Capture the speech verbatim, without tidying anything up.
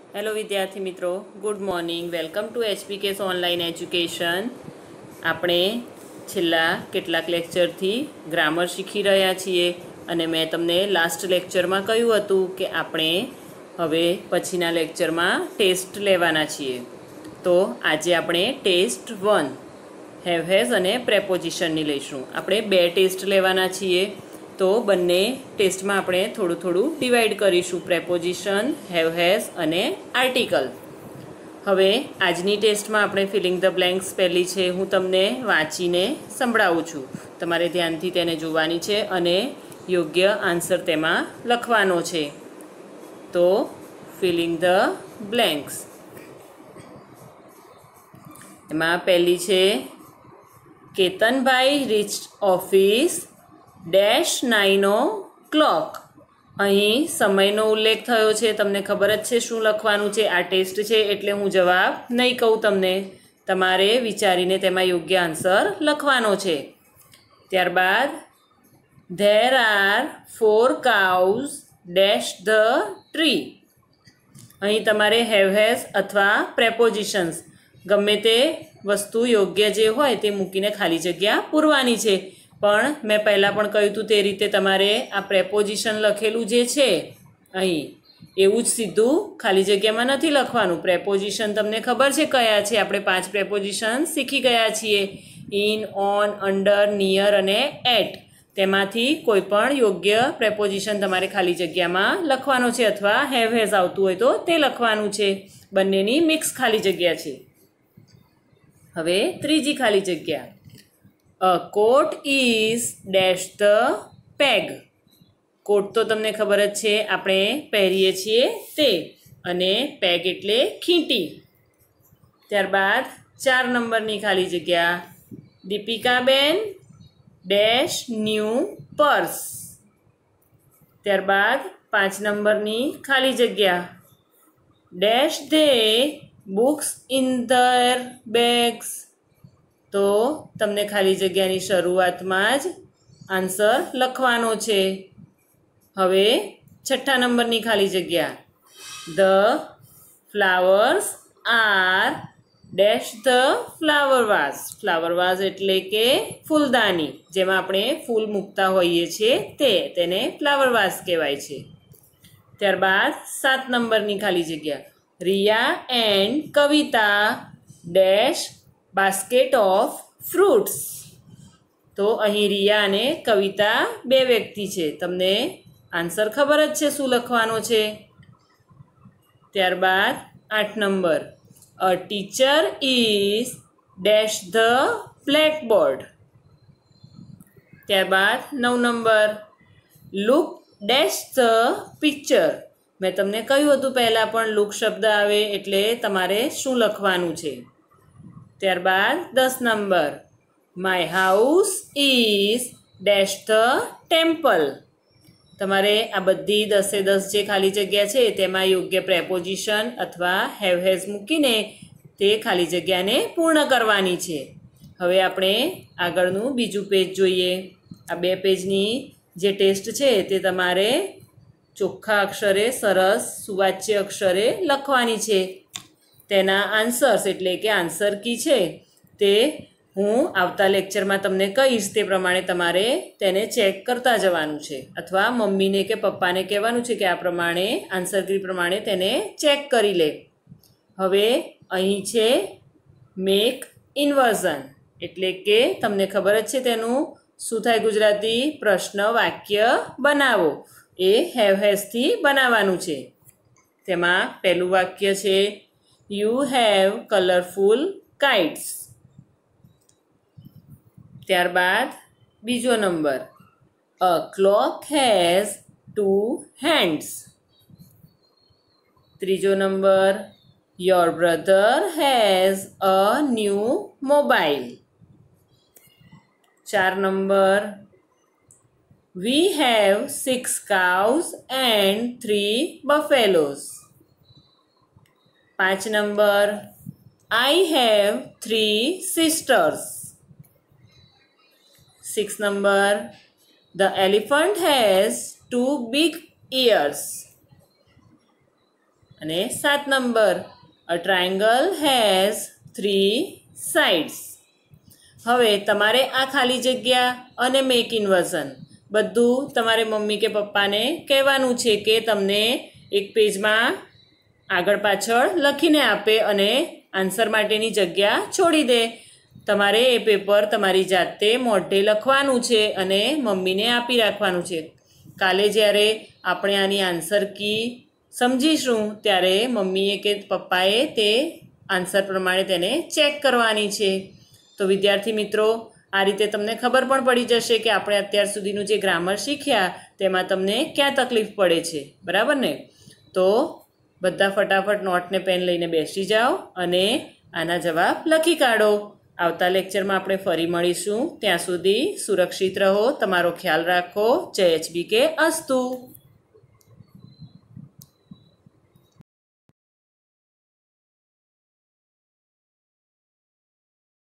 Hello विद्यार्थी मित्रों, good morning. Welcome to HPKS online education. આપણે છેલ્લા કેટલાક લેક્ચરથી ગ્રામર શીખી રહ્યા છીએ અને મેં તમને લાસ્ટ લેક્ચરમાં કહ્યું હતું કે આપણે હવે પછીના લેક્ચરમાં ટેસ્ટ લેવાના છીએ। તો આજે આપણે ટેસ્ટ વન હેવ હેઝ અને પ્રેપોઝિશનની લઈશું। આપણે બે ટેસ્ટ લેવાના છીએ, તો બંને ટેસ્ટમાં આપણે થોડું થોડું ડિવાઈડ કરીશું, પ્રેપોઝિશન, હેવ હેઝ અને આર્ટિકલ। હવે આજની ટેસ્ટમાં આપણે ફિલિંગ ધ બ્લેન્ક્સ પહેલી છે, હું તમને વાંચીને સંભળાવું છું, તમારે ધ્યાનથી તેને જોવાની છે અને યોગ્ય આન્સર તેમાં લખવાનો છે। તો ફિલિંગ ધ બ્લેન્ક્સ એમાં પહેલી છે, કેતનભાઈ reached office dash nine o'clock. અહીં સમયનો ઉલ્લેખ થયો છે, તમને ખબર જ છે શું લખવાનું છે। આ ટેસ્ટ છે એટલે હું જવાબ નહીં કહું તમને, તમારે વિચારીને તેમાં યોગ્ય આન્સર લખવાનો છે। ત્યારબાદ there are four cows dash the tree. અહીં તમારે હેવ હેઝ અથવા પ્રેપોઝિશન્સ ગમે તે વસ્તુ યોગ્ય જે હોય તે મૂકીને ખાલી જગ્યા પૂરવાની છે। પણ મેં પહેલાં પણ કહ્યું હતું તે રીતે તમારે આ પ્રેપોઝિશન લખેલું જે છે અહીં એવું જ સીધું ખાલી જગ્યામાં નથી લખવાનું। પ્રેપોઝિશન તમને ખબર છે કયા છે, આપણે પાંચ પ્રેપોઝિશન શીખી ગયા છીએ, ઇન, ઓન, અંડર, નિયર અને એટ। તેમાંથી કોઈ પણ યોગ્ય પ્રેપોઝિશન તમારે ખાલી જગ્યામાં લખવાનો છે અથવા હેવ હેઝ આવતું હોય તો તે લખવાનું છે। બંનેની મિક્સ ખાલી જગ્યા છે। હવે ત્રીજી ખાલી જગ્યા, a coat is dash the peg. Coat તો તમને ખબર જ છે, આપણે પહેરીએ છીએ તે, અને પેગ એટલે ખીંટી। ત્યારબાદ ચાર નંબરની ખાલી જગ્યા, દીપિકાબેન ડેશ ન્યૂ પર્સ। ત્યારબાદ પાંચ નંબરની ખાલી જગ્યા, dash they books in their bags. તો તમને ખાલી જગ્યાની શરૂઆતમાં જ આન્સર લખવાનો છે। હવે છઠ્ઠા નંબરની ખાલી જગ્યા, the flowers are dash the flower vase. Flower vase એટલે કે ફૂલદાની, જેમાં આપણે ફૂલ મૂકતા હોઈએ છીએ તે, તેને ફ્લાવર વાઝ કહેવાય છે। ત્યારબાદ સાત નંબરની ખાલી જગ્યા, Riya and Kavita dash basket of fruits. તો અહીં રિયા અને કવિતા બે વ્યક્તિ છે, તમને આન્સર ખબર જ છે શું લખવાનો છે। ત્યારબાદ આઠ number, a teacher is dash the blackboard. ત્યારબાદ નવ number, look dash the picture. મેં તમને કહ્યું હતું પહેલાં પણ લુક શબ્દ આવે એટલે તમારે શું લખવાનું છે। ત્યારબાદ દસ number, my house is dash the temple. તમારે આ બધી દસે દસ જે ખાલી જગ્યા છે તેમાં યોગ્ય પ્રેપોઝિશન અથવા હેવ હેઝ મૂકીને તે ખાલી જગ્યાને પૂર્ણ કરવાની છે। હવે આપણે આગળનું બીજું પેજ જોઈએ। આ બે પેજની જે ટેસ્ટ છે તે તમારે ચોખ્ખા અક્ષરે, સરસ સુવાચ્ય અક્ષરે લખવાની છે। તેના આન્સર્સ એટલે કે આન્સર કી છે તે હું આવતા લેક્ચરમાં તમને કહીશ, તે પ્રમાણે તમારે તેને ચેક કરતા જવાનું છે, અથવા મમ્મીને કે પપ્પાને કહેવાનું છે કે આ પ્રમાણે આન્સર કી પ્રમાણે તેને ચેક કરી લે। હવે અહીં છે મેક ઇન્વર્ઝન, એટલે કે તમને ખબર જ છે તેનું શું થાય ગુજરાતી, પ્રશ્ન વાક્ય બનાવો, એ હેવ હેઝથી બનાવવાનું છે। તેમાં પહેલું વાક્ય છે, યુ હેવ કલરફુલ કાઇટ્સ। ત્યારબાદ બીજો number, a clock has two hands. ત્રીજો number, your brother has a new mobile. ચાર number, we have six cows and three buffaloes. પાંચ number, I have three sisters. Six number, the elephant has two big ears. અને સાત number a triangle has three sides. હવે તમારે આ ખાલી જગ્યા અને મેક ઇન્વર્ઝન બધું તમારે મમ્મી કે પપ્પાને કહેવાનું છે કે તમને એક પેજમાં આગળ પાછળ લખીને આપે અને આન્સર માટેની જગ્યા છોડી દે. તમારે એ પેપર તમારી જાતે મોઢે લખવાનું છે અને મમ્મીને આપી રાખવાનું છે. કાલે જ્યારે આપણે આની આન્સર કી સમજીશું ત્યારે મમ્મીએ કે પપ્પાએ તે આન્સર પ્રમાણે તેને ચેક કરવાની છે. તો વિદ્યાર્થી મિત્રો, આ રીતે તમને ખબર પણ પડી જશે કે આપણે અત્યાર સુધીનું જે ગ્રામર શીખ્યા તેમાં તમને ક્યાં તકલીફ પડે છે. બરાબર ને? તો બધા ફટાફટ નોટ ને પેન લઈને બેસી જાઓ અને આના જવાબ લખી કાઢો. આવતા લેક્ચરમાં આપણે ફરી મળીશું. ત્યાં સુધી સુરક્ષિત રહો, તમારો ખ્યાલ રાખો. જય એચ બી કે અસ્તુ.